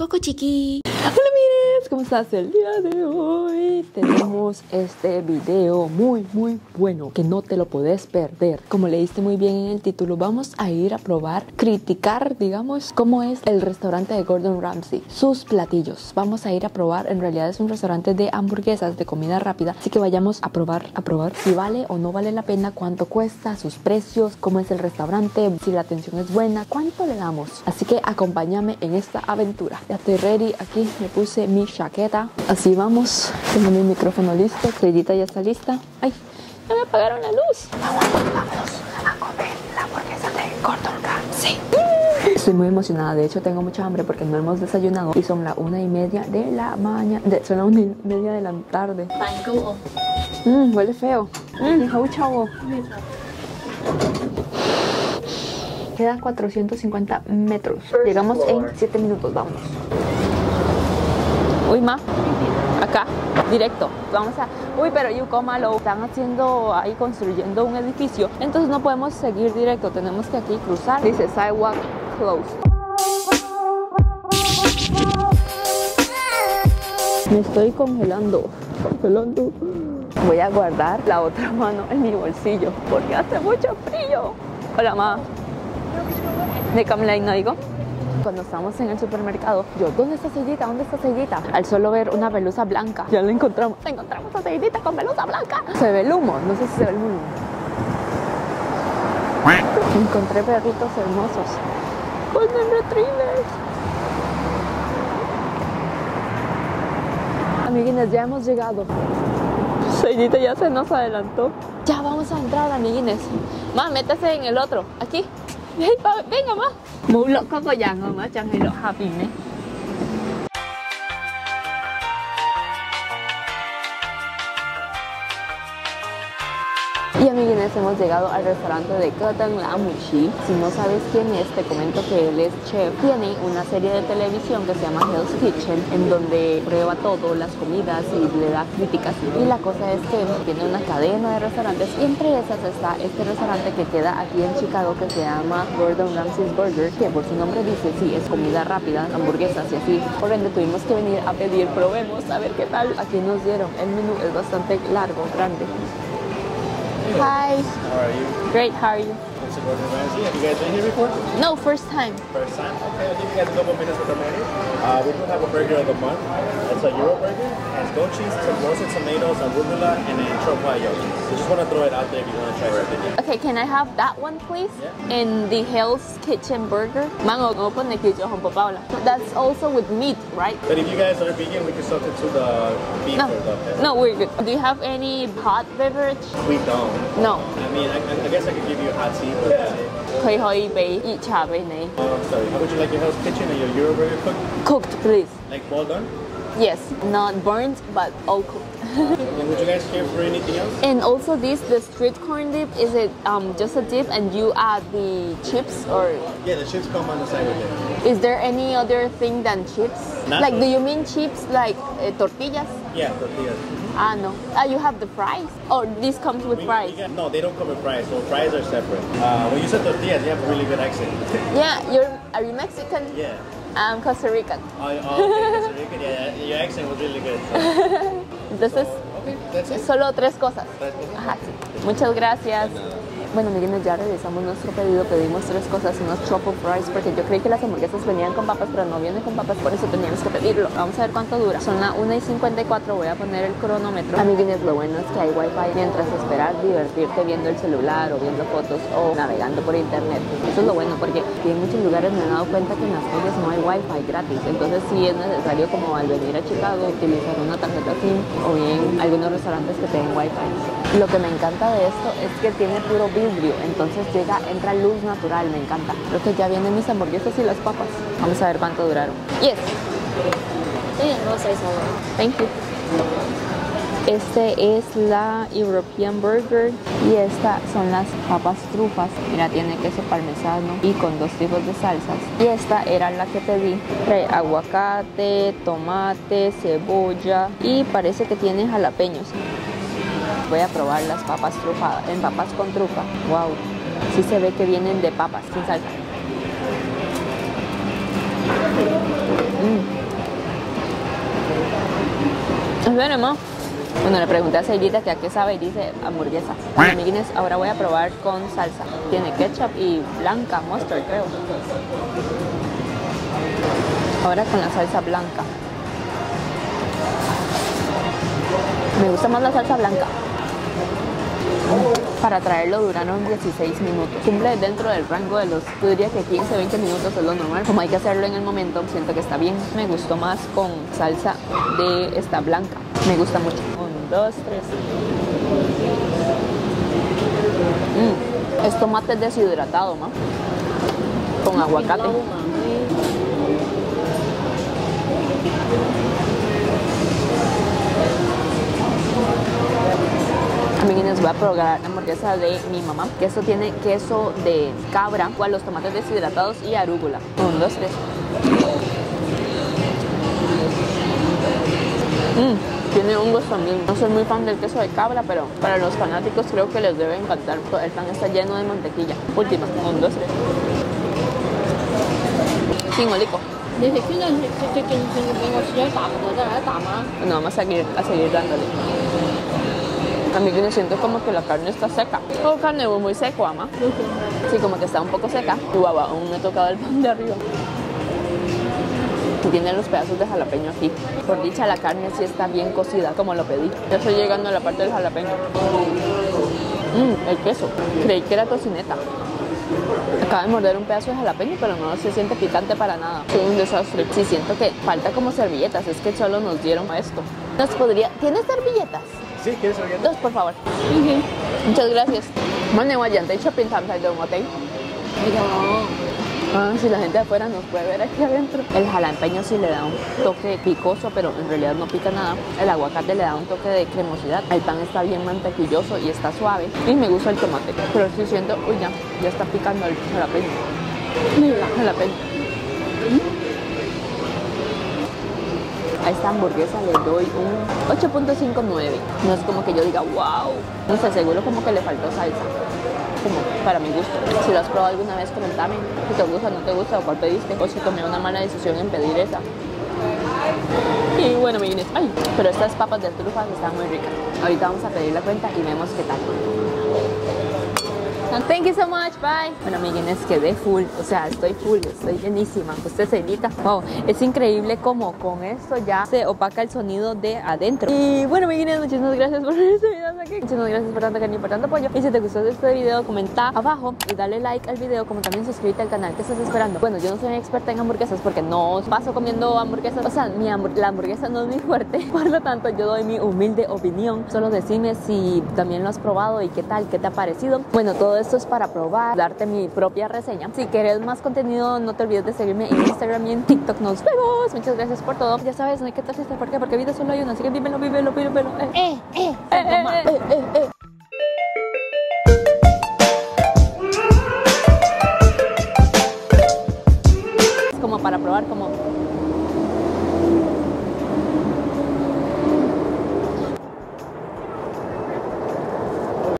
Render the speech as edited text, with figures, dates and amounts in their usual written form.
Coco Chiqui. Hola amigues, ¿cómo estás el día de hoy? Tenemos este video muy bueno que no te lo puedes perder. Como leíste muy bien en el título, vamos a ir a probar, criticar, digamos, cómo es el restaurante de Gordon Ramsay, sus platillos. Vamos a ir a probar, en realidad es un restaurante de hamburguesas, de comida rápida, así que vayamos a probar si vale o no vale la pena, cuánto cuesta, sus precios, cómo es el restaurante, si la atención es buena, cuánto le damos. Así que acompáñame en esta aventura. Ya estoy ready, aquí me puse mi chaqueta. Así vamos, tengo mi micrófono listo, Cleidita ya está lista. ¡Ay! ¡Ya me apagaron la luz! Vámonos a comer la hamburguesa de Gordon Ramsay. Estoy muy emocionada, de hecho tengo mucha hambre porque no hemos desayunado y son las 1:30 de la mañana, son las 1:30 de la tarde. Huele feo. Chavo. Queda 450 metros. Llegamos en 7 minutos, vamos. Uy, ma. Acá, directo. Vamos a... Uy, pero Yucómalo. Están haciendo ahí, construyendo un edificio. Entonces no podemos seguir directo. Tenemos que aquí cruzar. Dice sidewalk closed. Me estoy congelando. Voy a guardar la otra mano en mi bolsillo porque hace mucho frío. Hola, ma. De Camila, no digo. Cuando estamos en el supermercado, yo, ¿dónde está Cellita? ¿Dónde está Cellita? Al solo ver una pelusa blanca, ya la encontramos. Encontramos a Cellita con pelusa blanca. Se ve el humo, no sé si se ve el humo. Encontré perritos hermosos. Golden Retrievers. Amiguines, ya hemos llegado. Cellita ya se nos adelantó. Ya vamos a entrar, amiguines. Ma, métase en el otro, aquí. Venga, ma. Một lượng có vàng không á, chẳng hay độ hợp bình này. Y amiguines, hemos llegado al restaurante de Gordon Ramsay. Si no sabes quién es, te comento que él es chef. Tiene una serie de televisión que se llama Hell's Kitchen, en donde prueba todo, las comidas y le da críticas. Y la cosa es que tiene una cadena de restaurantes y entre esas está este restaurante que queda aquí en Chicago que se llama Gordon Ramsay's Burger, que por su nombre dice, sí, es comida rápida, hamburguesas y así. Por ende tuvimos que venir a pedir, probemos a ver qué tal. Aquí nos dieron, el menú es bastante largo, grande. Hi. How are you? Great, how are you? Mr. Gordon Ramsay. Have you guys been here before? No, first time. First time? Okay, I'll give you guys a couple minutes with the menu. We do have a burger of the month. It's a Euro burger. It has goat cheese, some roasted tomatoes, arugula, and then tropayo. So just want to throw it out there if you want to try something. Okay, can I have that one, please? Yeah. In the Hell's Kitchen burger. Mango open the kitchen home Paula. That's also with meat, right? But if you guys are vegan, we can substitute the beef No, or the... no, we're good. Do you have any hot beverage? We don't. No. I mean, I guess I could give you hot tea, but that's it. 佢可以俾熱茶俾你。 Sorry, how would you like your Hell's Kitchen and your Euro burger cooked? Cooked, please. Like well done? Yes, not burnt, but all cooked. And would you guys care for anything else? And also the street corn dip, is it just a dip and you add the chips or Yeah, the chips come on the side with it. is there any other thing than chips? Not Like, so. do you mean chips like tortillas? Yeah, tortillas. Ah, no. Ah, you have the fries? Or this comes with fries? No, they don't come with fries, so fries are separate. When you said tortillas, you have a really good accent. Yeah, are you Mexican? Yeah. I'm Costa Rican. Okay, Costa Rican. Yeah, your accent was really good. So. Entonces, Okay, that's it. solo 3 cosas. Tres cosas. Ajá, sí. Muchas gracias. Bueno, amiguines, ya realizamos nuestro pedido, pedimos 3 cosas, unos truffle fries, porque yo creí que las hamburguesas venían con papas, pero no vienen con papas, por eso teníamos que pedirlo. Vamos a ver cuánto dura. Son las 1:54, voy a poner el cronómetro. Amiguines, lo bueno es que hay wifi mientras esperas divertirte viendo el celular o viendo fotos o navegando por internet. Eso es lo bueno, porque en muchos lugares me he dado cuenta que en las calles no hay wifi gratis, entonces sí es necesario como al venir a Chicago utilizar una tarjeta SIM o bien algunos restaurantes que tengan wifi. Lo que me encanta de esto es que tiene puro vidrio, entonces entra luz natural, me encanta. Creo que ya vienen mis hamburguesas y las papas. Vamos a ver cuánto duraron. Yes. Thank you. Este es la European Burger y estas son las papas trufas. Mira, tiene queso parmesano y con 2 tipos de salsas. Y esta era la que pedí. Trae aguacate, tomate, cebolla y parece que tiene jalapeños. Voy a probar las papas trufadas, en papas con trufa. Wow, sí se ve que vienen de papas sin salsa. Es bueno, ¿no? Bueno, le pregunté a Ceidita que a qué sabe y dice hamburguesa. Amiguines, ahora voy a probar con salsa. Tiene ketchup y blanca, mustard, creo. Ahora con la salsa blanca. Me gusta más la salsa blanca. Para traerlo duraron 16 minutos. Cumple dentro del rango de los, yo diría que 15-20 minutos es lo normal. Como hay que hacerlo en el momento, siento que está bien. Me gustó más con salsa de esta blanca. Me gusta mucho. 1, 2, 3. Es tomate deshidratado, ¿no? Con aguacate. Amiguines, voy a probar la hamburguesa de mi mamá, que esto tiene queso de cabra, con los tomates deshidratados y arúgula. 1, 2, 3. Tiene hongos también. No soy muy fan del queso de cabra, pero para los fanáticos creo que les debe encantar. El pan está lleno de mantequilla. Última. 1, 2, 3. Sin olico. No, vamos a seguir dándole. A mí me siento como que la carne está seca. O carne muy seco, ama. Sí, como que está un poco seca. Y guau, aún me he tocado el pan de arriba. Y tiene los pedazos de jalapeño aquí. Por dicha, la carne sí está bien cocida, como lo pedí. Ya estoy llegando a la parte del jalapeño. El queso. Creí que era tocineta. Acabo de morder un pedazo de jalapeño, pero no se siente picante para nada. Es un desastre. Sí, siento que falta como servilletas. Es que solo nos dieron esto. ¿Tienes servilletas? Sí, ¿quieres servilletas? 2, por favor. Muchas gracias. Bueno, vayan de shopping también de un hotel. Si la gente de afuera nos puede ver aquí adentro. El jalapeño sí le da un toque picoso, pero en realidad no pica nada. El aguacate le da un toque de cremosidad. El pan está bien mantequilloso y está suave. Y me gusta el tomate. Pero sí siento, uy, ya está picando el jalapeño. Mira, jalapeño. A esta hamburguesa le doy un 8.59. No es como que yo diga, wow. No sé, seguro como que le faltó salsa. Como para mi gusto. Si lo has probado alguna vez, comentame si te gusta, no te gusta o cuál pediste. O si tomé una mala decisión en pedir esa. Y bueno, amiguines, pero estas papas de trufas están muy ricas. Ahorita vamos a pedir la cuenta y vemos qué tal. Thank you so much, bye. Bueno, amiguines, quedé full, o sea, estoy llenísima. Usted se edita. Wow, es increíble como con esto ya se opaca el sonido de adentro. Y bueno, amiguines, muchísimas gracias por ver este video hasta aquí. Muchísimas gracias por tanto cariño y por tanto apoyo. Y si te gustó este video, comenta abajo y dale like al video, como también suscríbete al canal. ¿Qué estás esperando? Bueno, yo no soy experta en hamburguesas porque no paso comiendo hamburguesas. O sea, la hamburguesa no es muy fuerte. Por lo tanto, yo doy mi humilde opinión. Solo decime si también lo has probado y qué tal, qué te ha parecido. Bueno, todo esto es para probar, darte mi propia reseña. Si quieres más contenido, no te olvides de seguirme en Instagram y en TikTok. Nos vemos. Muchas gracias por todo. Ya sabes, no hay que estar triste. ¿Por qué? Porque vida solo hay una. Así que vívelo. Como para probar, como